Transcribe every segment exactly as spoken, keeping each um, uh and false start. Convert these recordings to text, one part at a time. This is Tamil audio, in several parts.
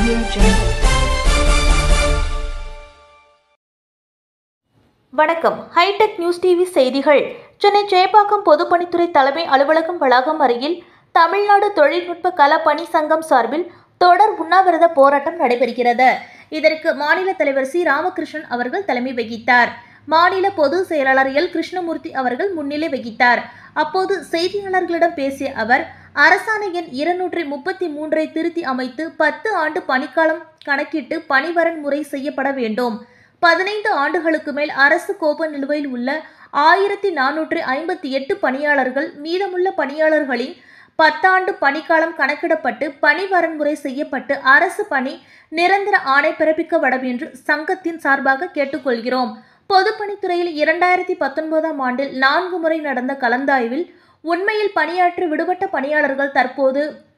Audio Jungle. வணக்கம். ஹைடெக் நியூஸ் டிவி செய்திகள். சென்னை சேப்பாக்கம் பொதுப்பணித்துறை தலைமை அலுவலகம் வளாகம் அருகில் தமிழ்நாடு தொழில்நுட்ப கள பணி சங்கம் சார்பில் தொடர் உண்ணாவிரத போராட்டம் நடைபெறுகிறது. இதற்கு மாநில தலைவர் சி ராமகிருஷ்ணன் அவர்கள் தலைமை வகித்தார். மாநில பொதுச் செயலாளர் எல் கிருஷ்ணமூர்த்தி அவர்கள் முன்னிலை வகித்தார். அப்போது செய்தியாளர்களிடம் பேசிய அவர், அரசாணை எண் இருநூற்றி முப்பத்தி மூன்றை திருத்தி அமைத்து பத்து ஆண்டு பணிக்காலம் கணக்கிட்டு பணிவரன் முறை செய்யப்பட வேண்டும். பதினைந்து ஆண்டுகளுக்கு மேல் அரசு கோப்ப நிலுவையில் உள்ள ஆயிரத்தி நானூற்றி ஐம்பத்தி எட்டு பணியாளர்கள் மீதமுள்ள பணியாளர்களின் பத்தாண்டு பணிக்காலம் கணக்கிடப்பட்டு பணி வரன்முறை செய்யப்பட்டு அரசு பணி நிரந்தர ஆணை பிறப்பிக்கப்பட என்று சங்கத்தின் சார்பாக கேட்டுக்கொள்கிறோம். பொதுப்பணித்துறையில் இரண்டாயிரத்தி பத்தொன்பதாம் ஆண்டில் நான்கு முறை நடந்த கலந்தாய்வில் உண்மையில் பணியாற்றி விடுபட்ட பணியாளர்கள் தற்போது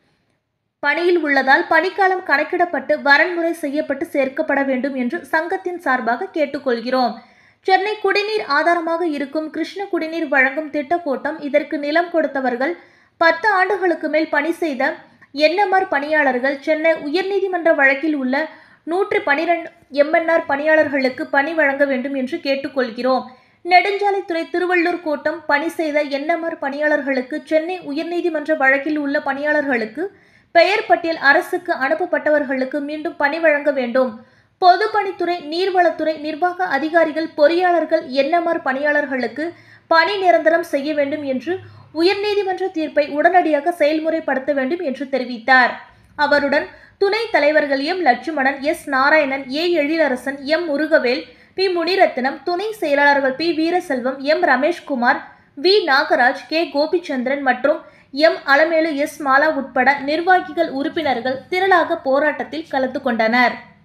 பணியில் உள்ளதால் பணிக்காலம் கணக்கிடப்பட்டு வரன்முறை செய்யப்பட்டு சேர்க்கப்பட வேண்டும் என்று சங்கத்தின் சார்பாக கேட்டுக்கொள்கிறோம். சென்னை குடிநீர் ஆதாரமாக இருக்கும் கிருஷ்ண குடிநீர் வழங்கும் திட்டக்கோட்டம் இதற்கு நிலம் கொடுத்தவர்கள் பத்து ஆண்டுகளுக்கு மேல் பணி செய்த என்எம்ஆர் பணியாளர்கள் சென்னை உயர்நீதிமன்ற வழக்கில் உள்ள நூற்றி பனிரெண்டு எம்என்ஆர் பணியாளர்களுக்கு பணி வழங்க வேண்டும் என்று கேட்டுக்கொள்கிறோம். நெடுஞ்சாலைத்துறை திருவள்ளூர் கோட்டம் பணி செய்த என்எம்ஆர் பணியாளர்களுக்கு சென்னை உயர்நீதிமன்ற வழக்கில் உள்ள பணியாளர்களுக்கு பெயர் பட்டியல் அரசுக்கு அனுப்பப்பட்டவர்களுக்கு மீண்டும் பணி வழங்க வேண்டும். பொதுப்பணித்துறை நீர்வளத்துறை நிர்வாக அதிகாரிகள் பொறியாளர்கள் என்எம்ஆர் பணியாளர்களுக்கு பணி நிரந்தரம் செய்ய வேண்டும் என்று உயர்நீதிமன்ற தீர்ப்பை உடனடியாக செயல்முறைப்படுத்த வேண்டும் என்று தெரிவித்தார். அவருடன் துணை தலைவர்கள் M Lakshmanan, S Narayanan, A Ezhilarasan, M Murugavel, P Muniratnam, துணை செயலாளர்கள் P Veeraselvam, M Rameshkumar, V Nagaraj, K Gopichandran மற்றும் எம் அலமேலு, எஸ் மாலா உட்பட நிர்வாகிகள் உறுப்பினர்கள் திரளாக போராட்டத்தில் கலந்து கொண்டனர்.